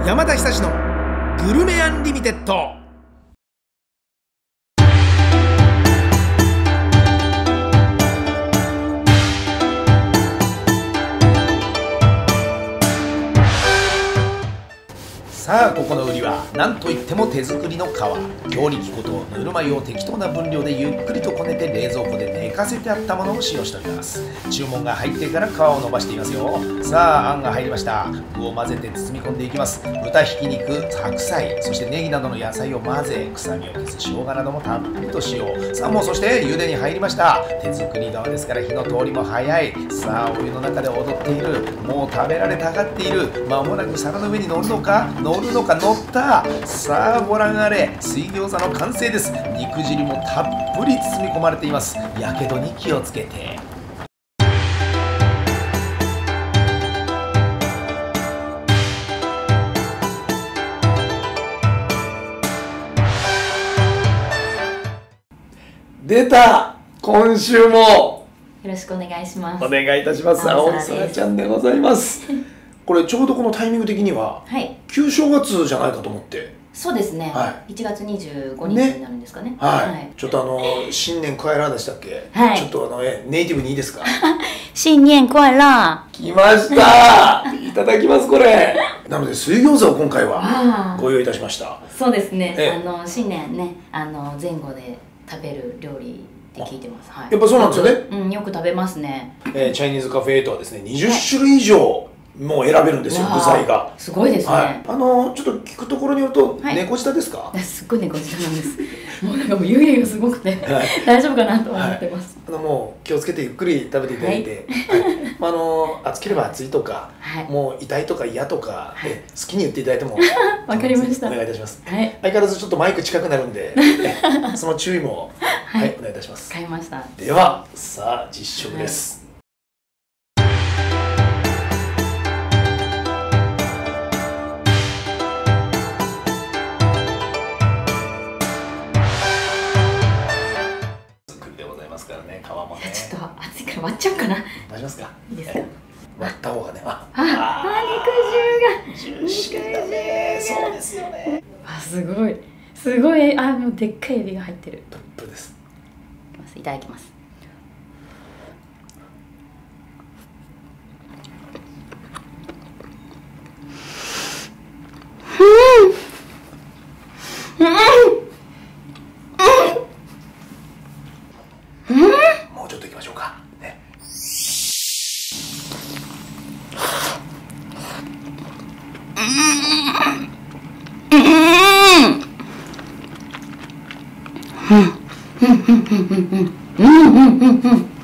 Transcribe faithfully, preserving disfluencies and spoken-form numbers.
山田久志のグルメアンリミテッド。さあ、ここの売りは何といっても手作りの皮。強力粉とぬるま湯を適当な分量でゆっくりとこねて冷蔵庫で寝かせてあったものを使用しております。注文が入ってから皮を伸ばしていますよ。さあ、あんが入りました。具を混ぜて包み込んでいきます。豚ひき肉、白菜、そしてネギなどの野菜を混ぜ、臭みを消す生姜などもたっぷりと使用。さあ、もうそして茹でに入りました。手作り側ですから火の通りも早い。さあ、お湯の中で踊っている。もう食べられたがっている。まもなく皿の上に乗るのか乗るのか乗った。さあ、ご覧あれ、水餃子の完成です。肉汁もたっぷり包み込まれています。やけどに気をつけて。出た、今週もよろしくお願いします。 お願いいたします。青い空ちゃんでございます。これちょうどこのタイミング的には、はい、旧正月じゃないかと思って。 そうですね、はい、いちがつにじゅうごにちになるんですかね。 はい、はい、ちょっとあの新年快楽でしたっけ。はい、ちょっとあのえネイティブにいいですか。 新年快楽。 来ました。いただきますこれ。なので水餃子を今回はご用意いたしました。 そうですね、あの新年ね、あの前後で食べる料理って聞いてます。はい、 やっぱそうなんですよね。 うん、よく食べますね。 えー、チャイニーズカフェエイトはですね、にじゅっしゅるい以上もう選べるんですよ、具材が。 すごいですね。はい、 あのちょっと聞くところによると、はい、猫舌ですか？ すっごい猫舌なんです。もうなんかもう湯気がすごくて、はい、大丈夫かなと思ってます。 はい、あのもう気をつけてゆっくり食べていただいて、はいはい、まああの熱ければ熱いとか、はい、もう痛いとか嫌とか、はい、好きに言っていただいてもわかりました。 お願いいたします。はい、相変わらずちょっとマイク近くなるんで、その注意もはい、はい、お願いいたします。 買いました。 ではさあ実食です。はい、からね、皮もね。 ちょっと熱いから割っちゃおうかな。 割りますか。 いいですか。 割った方がね。あ、 あ、肉汁が。 ジューシーだね。そうですよね。 あ、すごい。すごい、あ、もうでっかいエビが入ってる。 トップです。 いただきます。うん。うん。 もうちょっといきましょうか。ね。うん。うん。うん。うん。うん。うん。うん。うん。